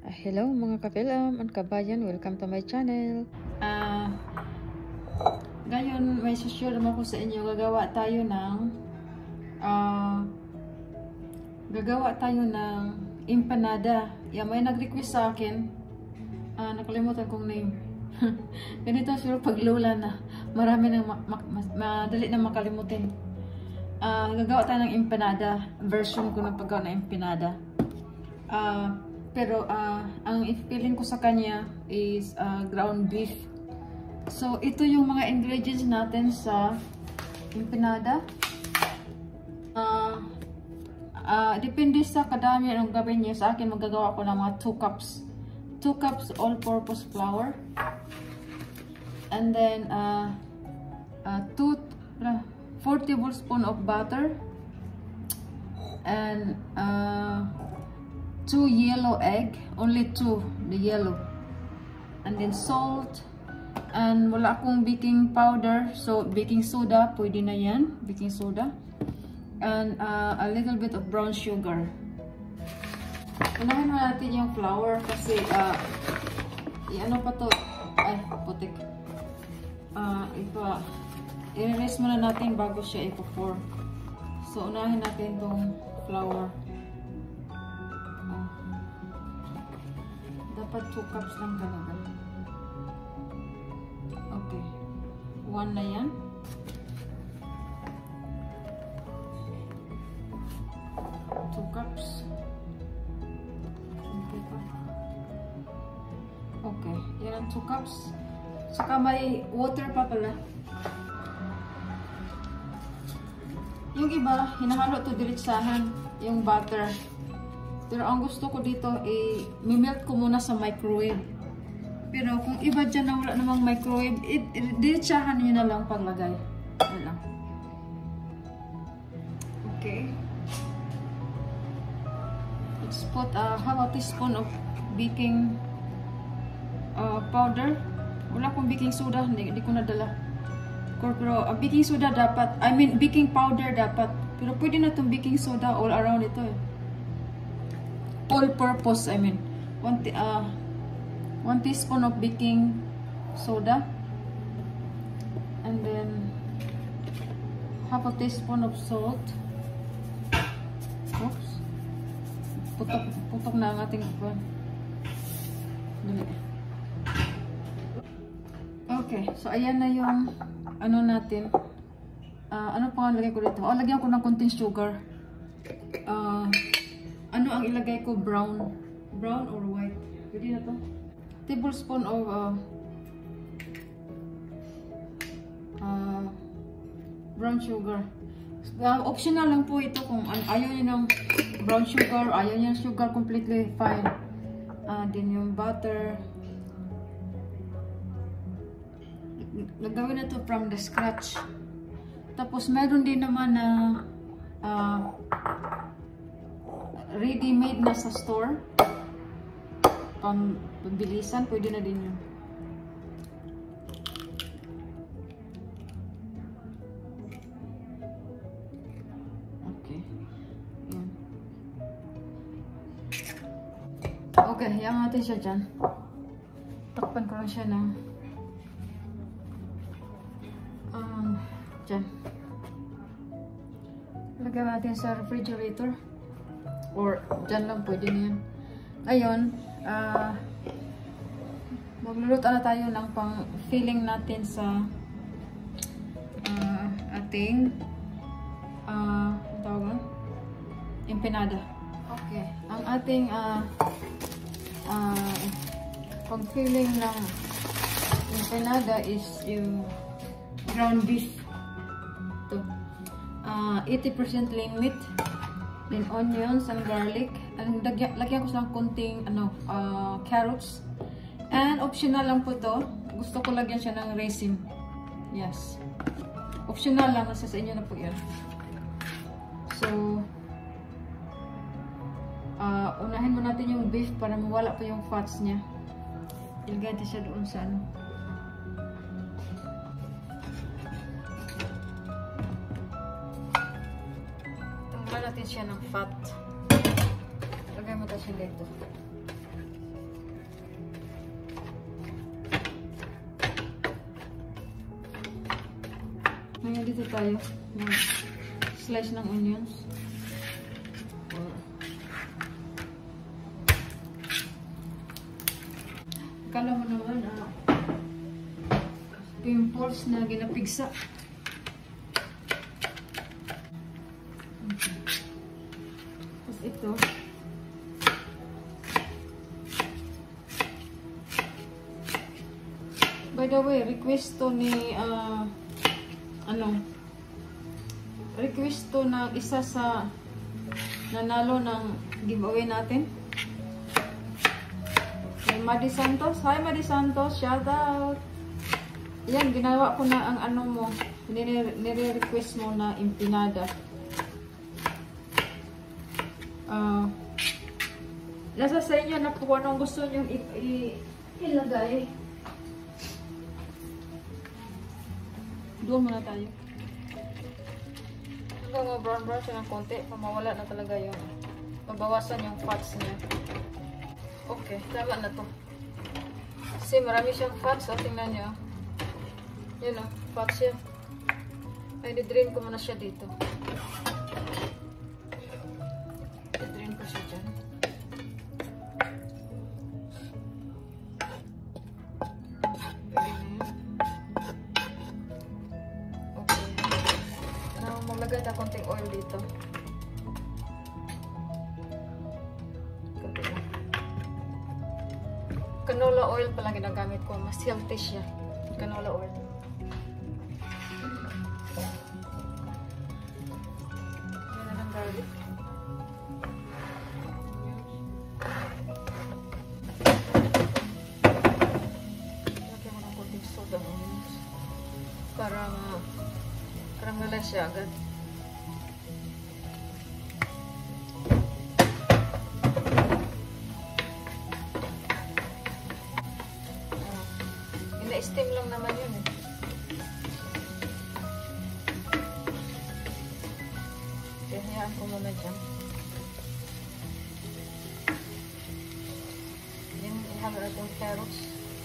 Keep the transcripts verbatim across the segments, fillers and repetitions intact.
Uh, hello mga kapilam and kabayan, welcome to my channel. Uh, ngayon may share mo ko sa inyo, gagawa tayo ng uh, gagawa tayo ng empanada. Yan, may nag-request sa akin, uh, nakalimutan kong name. Ganito siguro pag lola na, marami nang ma ma ma madali na makalimutin. Uh, gagawa tayo ng empanada, version ko ng paggawa ng empanada. Uh, Pero uh, ang feeling ko sa kanya is uh, ground beef. So ito yung mga ingredients natin sa empanada. Uh, uh, depende sa kadami ng gawin niyo. Sa akin magagawa ko ng mga two cups. two cups all-purpose flour. And then uh, uh, two, uh, four tablespoons of butter. And uh, two yellow egg, only two, the yellow, and then salt, and wala akong baking powder, so baking soda, pwede na yan, baking soda, and uh, a little bit of brown sugar. Unahin na natin yung flour kasi uh, i-ano pa to, ay putik, uh, ipa, i-rest muna natin bago siya ipo-pour. So unahin natin tong flour. Dapat two cups lang talaga. Okay. One na yan. Two cups. Okay pa. Okay. Yan ang two cups. Saka may water pa pala. Yung iba, hinahalo to diretsahan yung butter. Pero ang gusto ko dito, eh, mimelt ko muna sa microwave. Pero kung iba dyan na wala namang microwave, diretsahan nyo na lang paglagay. Wala. Okay. Let's put a half a teaspoon of baking uh, powder. Wala akong baking soda, hindi, hindi ko nadala. Pero uh, baking soda dapat, I mean baking powder dapat. Pero pwede na itong baking soda all around ito eh. All purpose, I mean one, uh, one teaspoon of baking soda, and then half a teaspoon of salt. Oops, putok, putok na ang ating ipon. Okay, so ayan na yung ano natin. Uh, ano pa ang lagay ko dito? Oh, lagyan ko ng konting sugar. uh, Ano ang ilagay ko? Brown. Brown or white? Pwede na to. Tablespoon of uh, uh, brown sugar. Uh, optional lang po ito kung ayaw nyo ng brown sugar, ayaw nyo ng sugar, completely fine. Uh, din yung butter. Nagawin na to from the scratch. Tapos meron din naman na uh, ready-made na sa store. Pambilisan, pwede na din yun. Okay. Yan. Okay, hayaan natin siya dyan. Takpan ko lang siya ng um, dyan. Lagyan natin sa refrigerator. Or dyan lang pwede na yan. Ngayon, uh, magluluto na tayo ng pang filling natin sa uh, ating uh, tawag empanada. Okay. Ang ating uh, uh, pang filling ng empanada is yung ground beef. Ito. Uh, eighty percent lean meat. Then onions and garlic. And lagyan, lagyan ko silang konting ano, uh, carrots. And optional lang po to. Gusto ko lagyan siya ng raisin. Yes. Optional lang. Nasa sa inyo na po yan. So, uh, unahin mo natin yung beef para mawala pa yung fats niya. Ilagay natin siya doon sa ano. Tanggal natin siya ng fat. Lagay mo tayo siya dito. dito tayo. Slice ng onions. Kala mo naman, ah, pimples na ginapigsa. Okay. Tapos ito. By the way, request to ni, uh, ano, request to na isa sa nanalo ng giveaway natin. Kay Madi Santos. Hi Madi Santos, shout out. Yan, ginawa ko na ang ano mo, nire-request mo na empanada. Uh, nasa sa inyo na po kung anong gusto nyo ilagay. Doon muna tayo. Hanggang mga brown brown siya ng konti, pamawala na talaga yung, mabawasan yung fats niya. Okay, tama na to. Kasi marami siyang fats, so tingnan nyo. Yun o, fats yan. Ay, di-drain ko muna siya dito. Di-drain ko siya dyan. Maglagay na konting oil dito. Konting oil. Canola oil pala ginagamit ko. Mas healthy siya. Canola oil. Yan na ng garlic. Lagyan mo ng konting soda para karamela siya agad. Ina-steam lang naman yun eh. Hayaan ko muna dyan. Yan, ihalo na itong carrots.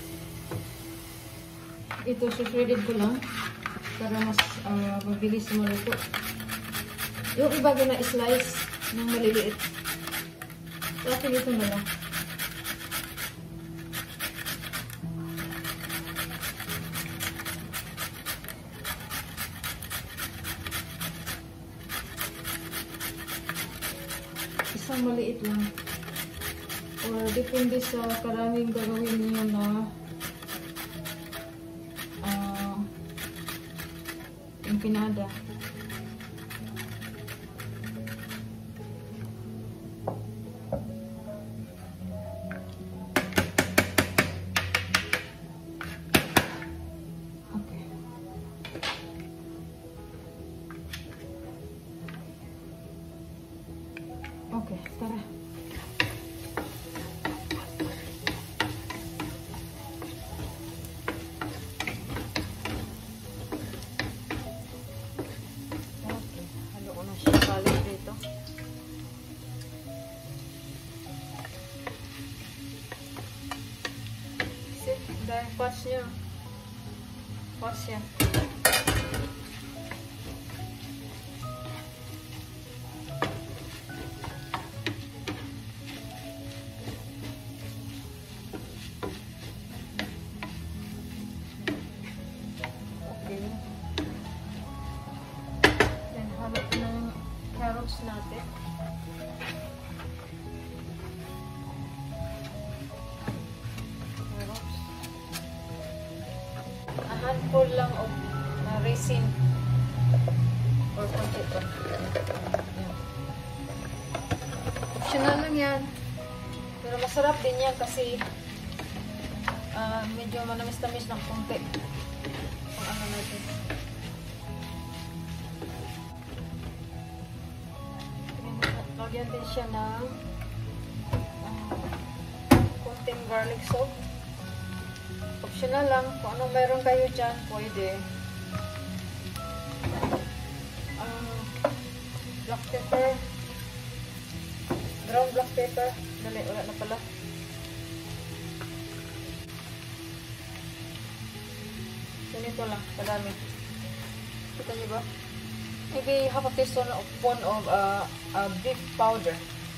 Ito, shredded ko lang para mas uh, mabilis maluto. Yung iba na slice ng maliliit. Sa akin ito na lang. Isang maliit lang. Or depende sa karaming gagawin niyo na uh, empanada. Okay. Okay, tara. Dahil pots nyo. Pots yan. Okay. Then halo ng carrots natin. Handful lang of uh, raisin or konti pa. Optional lang yan. Pero masarap din yan kasi uh, medyo manamis-tamis ng konti. Kung ano natin. Lagyan din siya ng uh, konting garlic salt. Optional lang. Kung anong meron kayo dyan, pwede. Um, black pepper. Ground black pepper. Dali, wala na pala. Ganito lang, kadami. Kita niyo ba? Maybe half a teaspoon of, one of uh, uh, beef powder.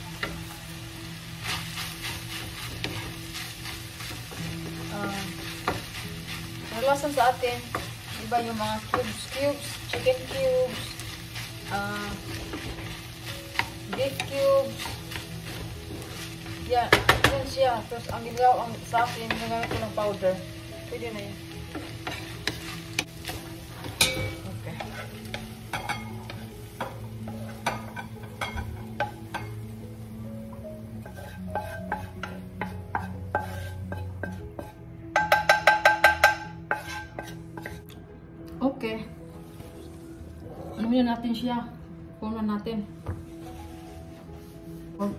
Uh, Nalasan sa atin, iba yung mga cubes, cubes, chicken cubes, uh, beef cubes. Yan, yan siya. Tapos ang ginagawa ang, sa akin, ginagawa ko ng powder. Pwede na yan. Okay. Okay. Ano yun natin siya? Punan natin. Oh.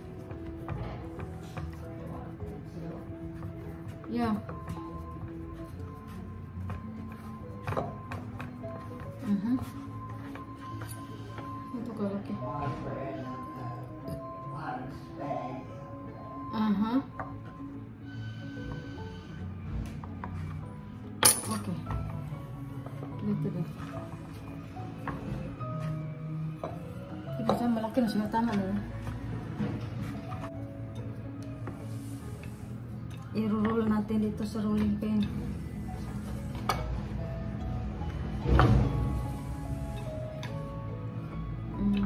Yeah. Mhm. Ito ka laki. Aha. Okay. Dito din. Ito siya malaki na siya. Tama na. I-roll natin dito sa rolling pin. Mm.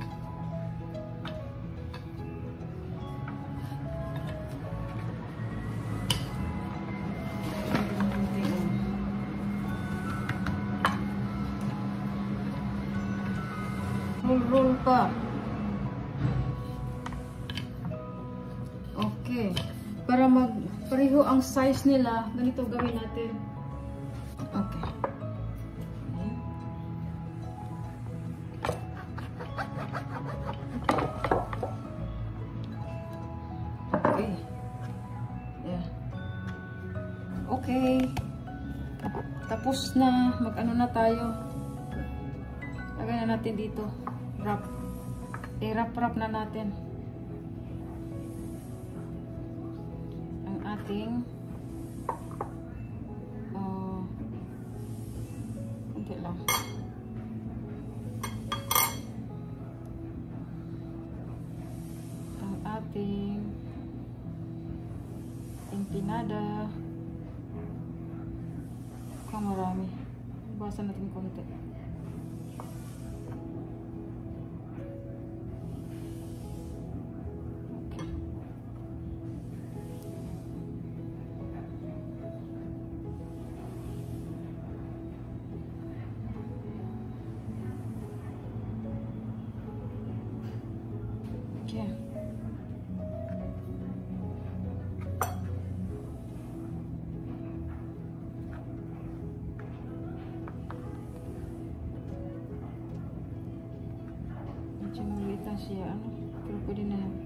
Roll, roll pa. Okay. Para mag pareho ang size nila, ganito gawin natin. Okay. Okay. Yeah. Okay. Tapos na. Mag-ano na tayo. Lagay na natin dito. Wrap. I-wrap-wrap na natin. Ating uh, kunti lang ang ating empanada. Kung marami, bawasan natin konti. Okay. Medyo maliit lang siya, ano? Pero pwede na yan.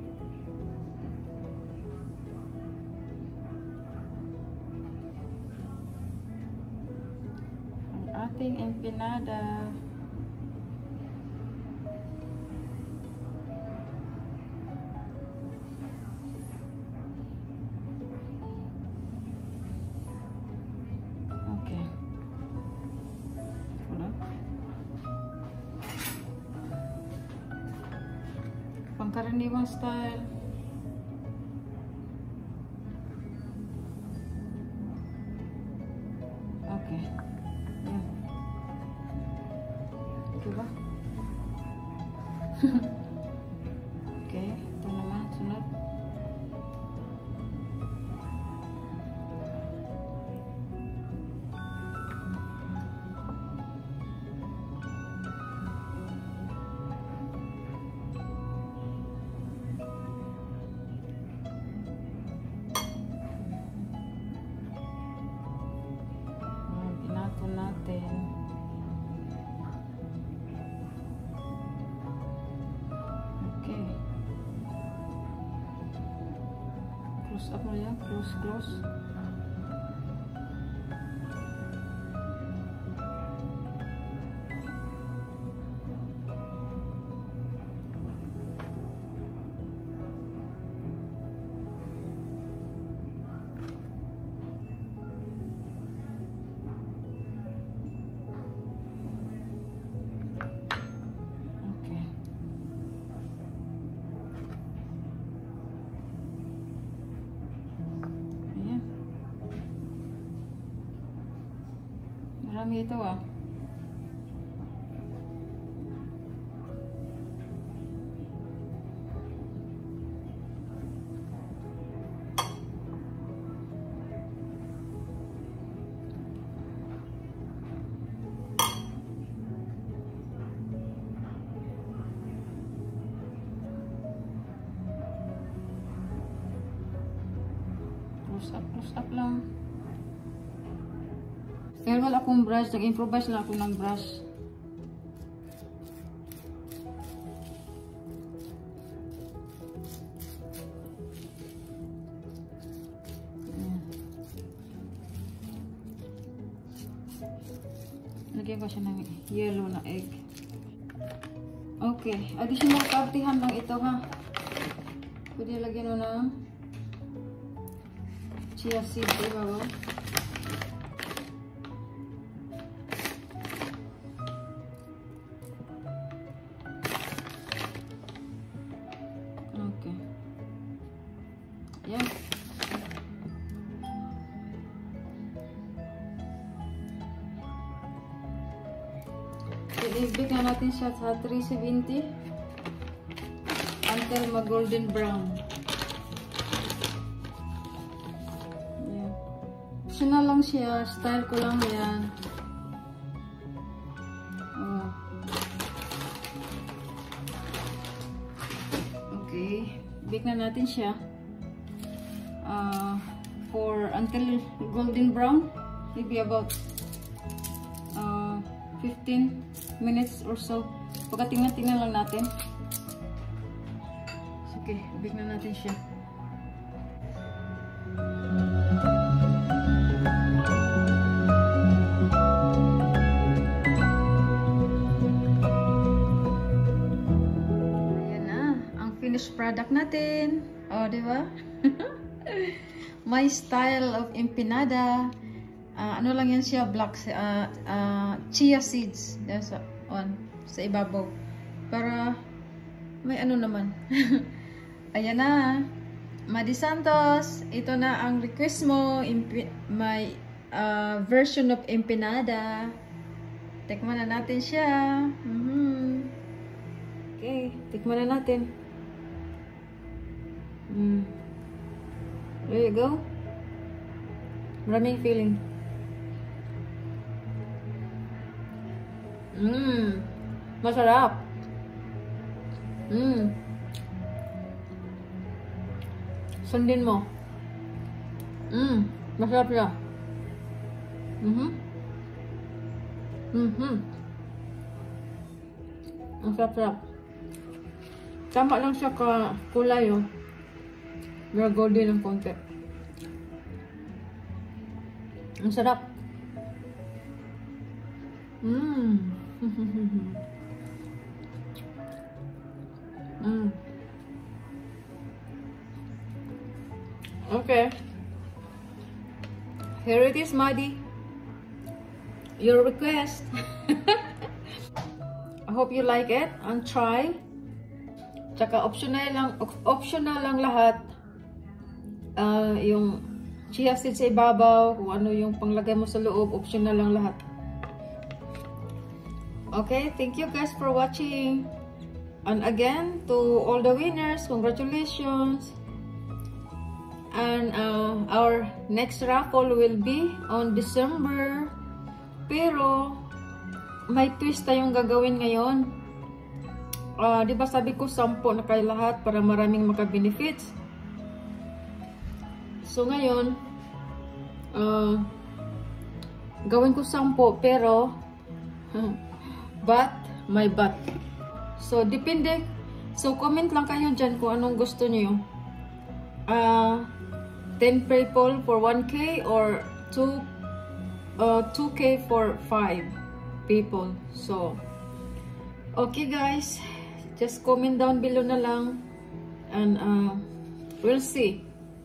Ang ating empanada. Pangkaraniwang style. Okay. Yan. Okay ba? Okay. Ito naman. Sunod. Natin. Okay. Close up mo yan. Close, close. Marami ito ah. Close up, close up lang. Dahil wala akong brush, nag-improvise lang ako ng brush. Lagyan ko siya ng yellow na egg. Okay, additional partihan lang ito ha. Pwede lagyan mo ng chia seed, diba ba? Okay. Yan. I-bake na natin siya sa three seventy until mag-golden brown. Yan. Optional lang siya. Style ko lang yan. Oh. Okay. Bake na natin siya. Uh, for until golden brown. Maybe about uh, fifteen minutes or so. Pagkatingnan-tingnan lang natin. Okay, bake na natin siya. Ayan na, ang finished product natin. Oh, di ba? My style of empanada. Uh, ano lang yan siya, black uh, uh, chia seeds sa on sa ibabaw para may ano naman. Ayan na, Madi Santos, ito na ang request mo, my uh, version of empanada. Tikman na natin siya. Mm-hmm. Okay, tikman na natin. Mm. There you go. Maraming feeling. Mmm, masarap. Mmm. Sundin mo. Mmm, masarap siya. Mhm. Mhm. Ang sarap-sarap. Tama lang siya ka kulay, oh. May golden ng konti. Ang sarap. Mmm. Mm. Okay. Here it is, Madi. Your request. I hope you like it and try. Tsaka optional lang, optional lang lahat. Uh, yung chia seeds sa ibabaw, kung ano yung panglagay mo sa loob, optional lang lahat. Okay, thank you guys for watching. And again, to all the winners, congratulations. And uh, our next raffle will be on December. Pero, may twist tayong gagawin ngayon. Uh, di ba sabi ko, sampo na kayo lahat para maraming maka-benefits. So ngayon, uh, gawin ko sampo, pero... but, my but. So, depende. So, comment lang kayo dyan kung anong gusto nyo. Uh, ten people for one K or two, uh, two K for five people. So, okay guys. Just comment down below na lang. And, uh, we'll see.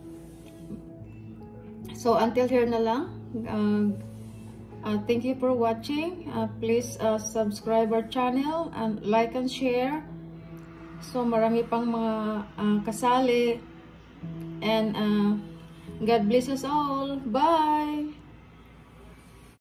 So, until here na lang. Uh, Uh, thank you for watching. Uh, please uh, subscribe our channel and like and share. So marami pang mga uh, kasali. And uh, God bless us all. Bye!